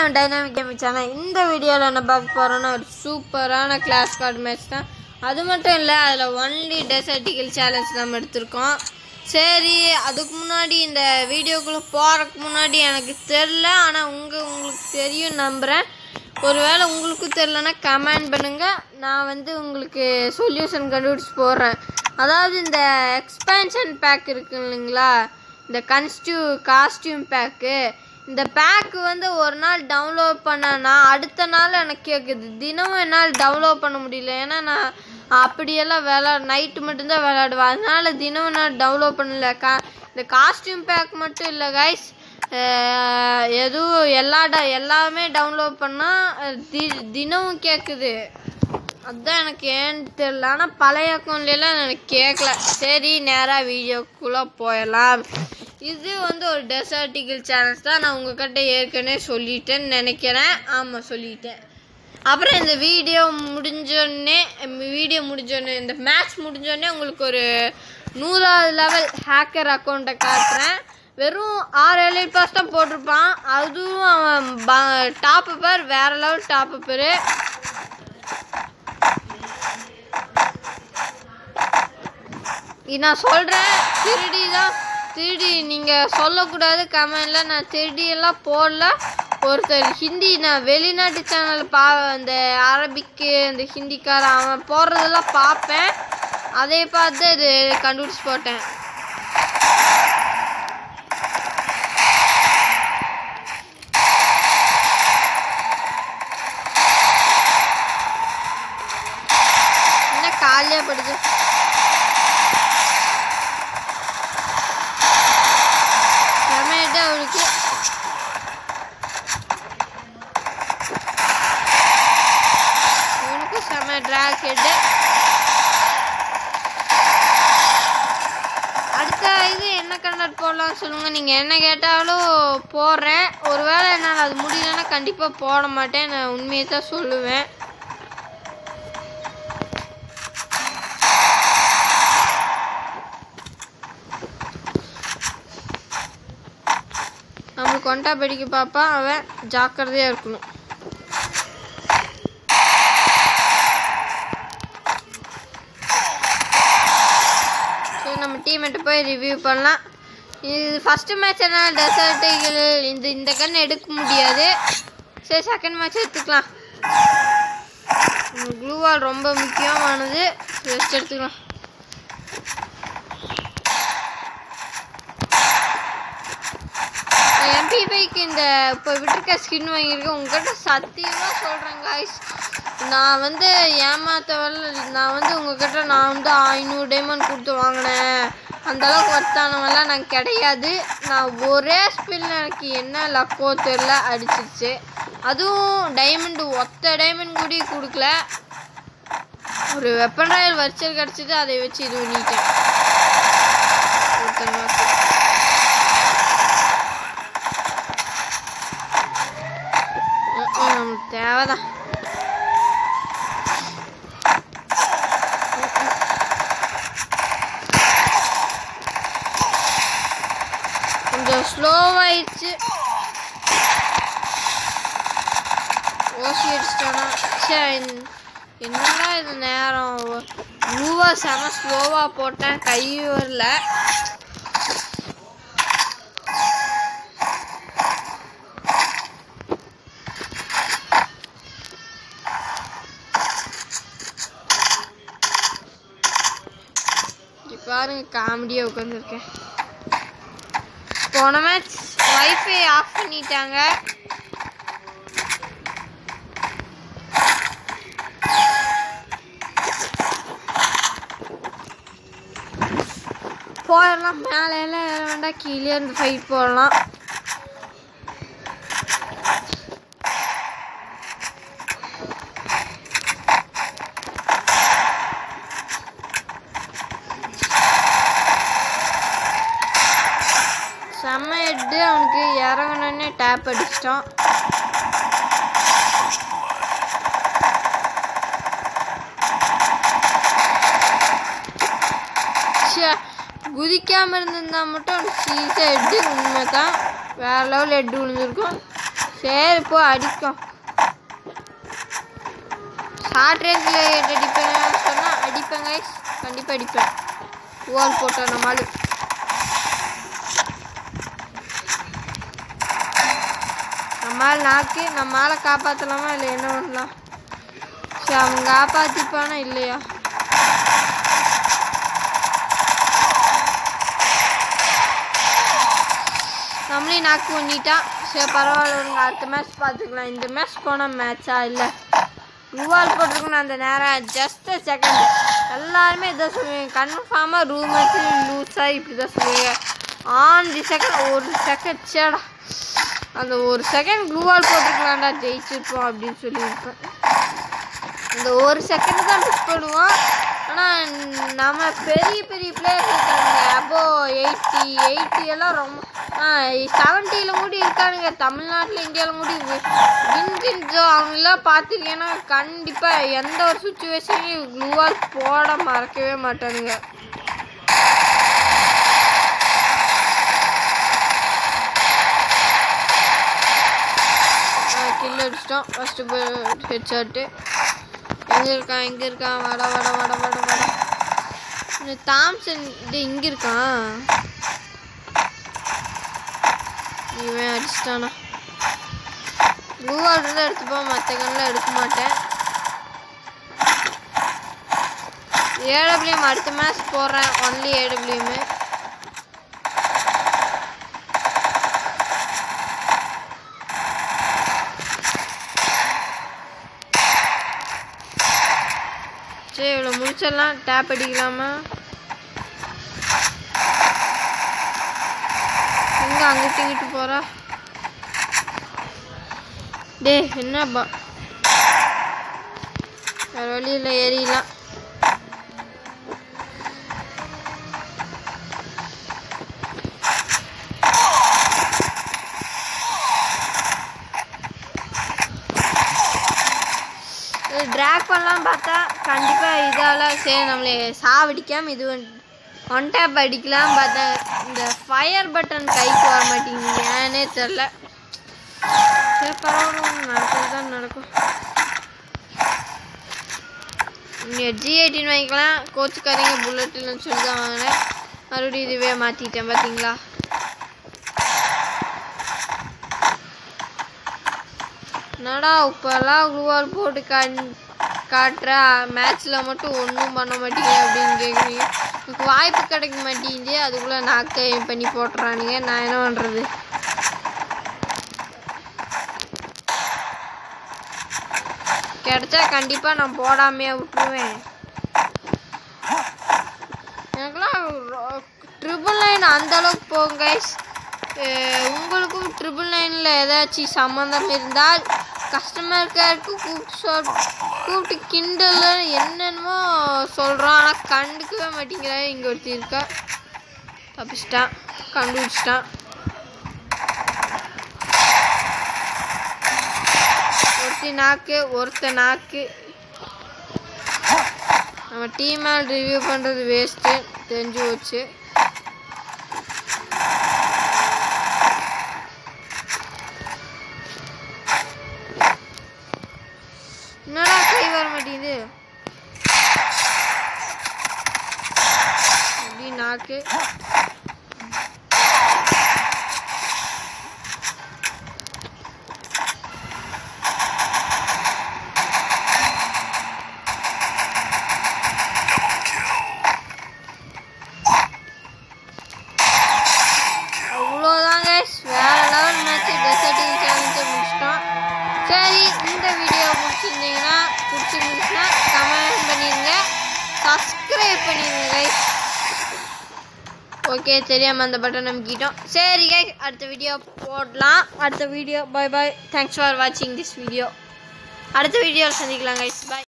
நம்ம dynamic gaming channel. இந்த வீடியோவில் என்ன பார்க்க போகிறோன்னா ஒரு சூப்பரான கிளாஸ் கார்டு மேட்ச் தான். அது மட்டும் இல்லை, அதில் ஒன்லி டெசர்டிக்கல் சேலஞ்ச் நம்ம எடுத்திருக்கோம். சரி, அதுக்கு முன்னாடி இந்த வீடியோக்குள்ளே போகிறதுக்கு முன்னாடி எனக்கு தெரில, ஆனால் உங்களுக்கு தெரியும் நம்புகிறேன். ஒருவேளை உங்களுக்கும் தெரிலனா கமெண்ட் பண்ணுங்கள், நான் உங்களுக்கு சொல்யூஷன் கண்டுபிடிச்சி போடுறேன். அதாவது இந்த எக்ஸ்பேன்ஷன் பேக் இருக்கு இல்லைங்களா, இந்த காஸ்டியூம் பேக்கு, இந்த பேக்கு ஒரு நாள் டவுன்லோட் பண்ணனா அடுத்த நாள் எனக்கு கேட்குது. தினமும் என்னால் டவுன்லோட் பண்ண முடியல, ஏன்னா நான் அப்படியெல்லாம் நைட்டு மட்டும்தான் விளையாடுவேன். அதனால் தினமும் நான் டவுன்லோட் பண்ணல. இந்த காஸ்டியூம் பேக் மட்டும் இல்லை கைஸ், எதுவும் எல்லாமே டவுன்லோட் பண்ணால் தினமும் கேட்குது. அதுதான் எனக்கு ஏன்னு தெரியல, ஆனால் பழைய அக்கௌண்ட்லாம் எனக்கு கேட்கல. சரி, நேராக வீடியோக்குள்ளே போயிடலாம். இது ஒரு டெசர்டிக்கல் சேலஞ்ச் தான். நான் உங்கள்கிட்ட ஏற்கனவே சொல்லிட்டேன்னு நினைக்கிறேன். ஆமாம், சொல்லிட்டேன். அப்புறம் இந்த வீடியோ முடிஞ்சோடனே இந்த மேட்ச் முடிஞ்சோடனே உங்களுக்கு ஒரு 100வது லெவல் ஹேக்கர் அக்கௌண்ட்டை காட்டுறேன். வெறும் 6 எலைட் பாஸ் தான் போட்டிருப்பான். அதுவும் அவன் டாப் அப்பர், வேறு லெவல் டாப் அப்பரு. நான் சொல்கிறேன், திருடி நீங்கள் சொல்லக்கூடாது கமெண்டில். நான் திருடியெல்லாம் போடல. ஒருத்தர் ஹிந்தி, நான் வெளிநாட்டு சேனல் அந்த அரபிக்கு அந்த ஹிந்திக்காரன் அவன் போடுறதெல்லாம் பார்ப்பேன். அதை பார்த்து இது கண்டுபிடிச்சி போட்டேன். என்ன காலையே படுது. அவருக்கு செம டிராக் ஹெட். அடுத்த இது என்ன கண்டக்ட் போடலாம்னு சொல்லுங்க. நீங்க என்ன கேட்டாலும் போடுறேன். ஒருவேளை என்னால் அது முடியலன்னா கண்டிப்பா போட மாட்டேன். நான் உண்மையை தான் சொல்லுவேன். நம்மளுக்கு கொண்டா படிக்க பார்ப்பான், அவன் ஜாக்கிரதையாக இருக்கணும். சரி, நம்ம டீம்மேட்டை போய் ரிவ்யூ பண்ணலாம். இது ஃபஸ்ட்டு மேட்ச் என்னால் டெசர்ட்டிகள் இந்த கன் எடுக்க முடியாது. சரி, செகண்ட் மேட்ச் எடுத்துக்கலாம். க்ளூவால் ரொம்ப முக்கியமானது. ரெஸ்ட் எடுத்துக்கலாம். MP5க்கு இந்த இப்போ விட்டுருக்க ஸ்கின் வாங்கியிருக்கேன். உங்கள்கிட்ட சத்தியமாக சொல்கிறேன் காய்ஸ், நான் ஏமாத்தவல்ல. நான் உங்கள்கிட்ட நான் 500 டைமண்ட் கொடுத்து வாங்கினேன். அந்தளவுக்கு ஒர்த்தானவெல்லாம் நான் கிடையாது. நான் ஒரே ஸ்பில் எனக்கு என்ன லக்கோ தெரில அடிச்சிருச்சு. அதுவும் ஒத்த டைமண்ட் கூட கொடுக்கல. ஒரு வெப்பன் ராயல் வர்ச்சல் கிடச்சிது, அதை வச்சு இது பண்ணிட்டேன். தேவைதான். கொஞ்சம் ஸ்லோவாயிடுச்சு. ஓசி அடிச்சிட்டோன்னா என்னடா இது நேரம். ப்ளூவா செம ஸ்லோவாக போட்டேன், கை வரல. பாருங்க, காமெடியாக உட்காந்துருக்கேன். போன மேட்ச் வைஃபை ஆஃப் பண்ணிட்டாங்க. போயிடலாம். மேலே எல்லாம் ஏற வேண்டாம், கீழே இருந்து ஃபைட் போடலாம். செம்ம ஹெட்டு. அவனுக்கு இறங்கணுன்னே டேப் அடிச்சிட்டான். குதிக்காமல் இருந்திருந்தா மட்டும் சீஸாக ஹெட்டு. உண்மை தான், வேறு லெவல் ஹெட்டு விழுந்திருக்கும். சரி போ அடிக்கும். ஷார்ட் ரேஞ்சில் அடிப்பேன் சொன்னால் அடிப்பேன் கைஸ், கண்டிப்பாக அடிப்பேன். வால் போட்டோம் நம்மளால. நம்மளால் நாக்கு நம்மளால் காப்பாற்றலாமா இல்லை என்ன பண்ணலாம்? சரி அவங்க காப்பாற்றிப்பானா இல்லையா? நம்மளே நாக்கு பண்ணிட்டான். சரி பரவாயில்ல, அடுத்த மேட்ச் பார்த்துக்கலாம். இந்த மேட்ச் போனால் மேட்சா இல்லை ரூவால் போட்டிருக்கணும் அந்த நேரம். ஜஸ்ட் செகண்ட் எல்லாருமே இதை சொல்லுவீங்க கன்ஃபார்மாக ரூமேட்ஸு லூஸாக இப்படி தான் சொல்லுவீங்க. ஆன் தி செகண்ட் ஒரு செகண்ட் சேடா அந்த ஒரு செகண்ட் க்ளூவால் போட்டிருக்கலாம்டா ஜெயிச்சிருப்போம் அப்படின்னு சொல்லியிருப்பேன். அந்த ஒரு செகண்ட் தான் மிஸ் பண்ணுவோம். ஆனால் நம்ம பெரிய பெரிய பிளேயர்ஸ் இருக்கானுங்க. அப்போ 80 எல்லாம் ரொம்ப 70 கூட இருக்கானுங்க. தமிழ்நாட்டில் இந்தியாவில் கூட வின்ஜின்ஸோ அவங்களாம் பார்த்துருக்கேன்னா கண்டிப்பாக எந்த ஒரு சுச்சுவேஷனையும் க்ளூவால் போட மறக்கவே மாட்டானுங்க. கில் அடிச்சிட்டோம். First head shot. எங்கே இருக்கான் வட வட வட வட வட. இந்த தாம்சன் இது இங்கே இருக்கான். இவன் அடிச்சிட்டானா? ப்ளூவால் இருந்தால் எடுத்துப்போம், மற்ற கண்ணில் எடுக்க மாட்டேன். ஏடபிள்யூஎம் அடுத்த மேட்ச் போடுறேன். Only AWM. சரி இவ்வளோ முடிச்சிடலாம். டேப் அடிக்கலாமா? எங்கே அங்கிட்டு இங்கிட்டு போகிறா? டே என்னப்பா வேறு வழியில் ஏறிடலாம். ட்ராக் பண்ணலாம் பார்த்தா கண்டிப்பாக இதால் சரி நம்மளே சாவடிக்காமல் இது ஒன் டேப் அடிக்கலாம் பார்த்தேன். இந்த ஃபயர் பட்டன் கைக்கு வர மாட்டேங்குது ஏன்னே தெரில. சரி பரவாயில்ல, நடக்கிறது தான் நடக்கும். நீங்கள் G18 வாங்கிக்கலாம். கோச்சுக்காரங்க புல்லட்டுன்னு சொல்லி தான் வாங்கினேன். மறுபடியும் இதுவே மாற்றிட்டேன் பார்த்தீங்களா? என்னடா இப்போல்லாம் க்ளூவால் போட்டு காட்டுற மேட்ச்சில் மட்டும் ஒன்றும் பண்ண மாட்டேங்க அப்படின்னு கேட்குறீங்க. எனக்கு வாய்ப்பு கிடைக்க மாட்டேங்குது. அதுக்குள்ளே நாக்கை பண்ணி போட்டுறானுங்க. நான் என்ன பண்ணுறது? கிடைச்சா கண்டிப்பாக நான் போடாமையே விட்டுருவேன். எனக்குலாம் ட்ரிபிள் 9 அந்தளவுக்கு போகும் கைஸ். உங்களுக்கும் ட்ரிபிள் 9ல் ஏதாச்சும் சம்மந்தம் இருந்தால் கஸ்டமர் கேருக்கு கூப்பிட்டு கிண்டல் என்னென்னமோ சொல்கிறான். ஆனால் கண்டுக்கவே மாட்டேங்கிறா. இங்கே ஒருத்தி இருக்கா, தப்பிச்சிட்டான், கண்டுபிடிச்சிட்டான். ஒருத்த நாக்கு. நம்ம டீம் மேல் ரிவ்யூ பண்ணுறது வேஸ்ட்டு தெரிஞ்சு போச்சு. என்னடா கை வர மாட்டேங்குது? அப்படி நாக்கு. அவ்வளோதாங்க, வேற லெவல் மேட்ச். டெசர்ட்டிங் சேலஞ்சை முடிச்சிட்டோம். சரி, இந்த வீடியோ பிடிச்சிருந்துச்சுன்னா கமெண்ட் பண்ணிடுங்க, சப்ஸ்கிரைப் பண்ணிடுங்க கைஸ். ஓகே, தெரியாமல் அந்த பட்டன் நம்பிக்கிட்டோம். சரி கைஸ், அடுத்த வீடியோ போடலாம். அடுத்த video bye bye. Thanks for வாட்சிங் திஸ் வீடியோ. அடுத்த வீடியோவில் சந்திக்கலாம் கைஸ். பாய்.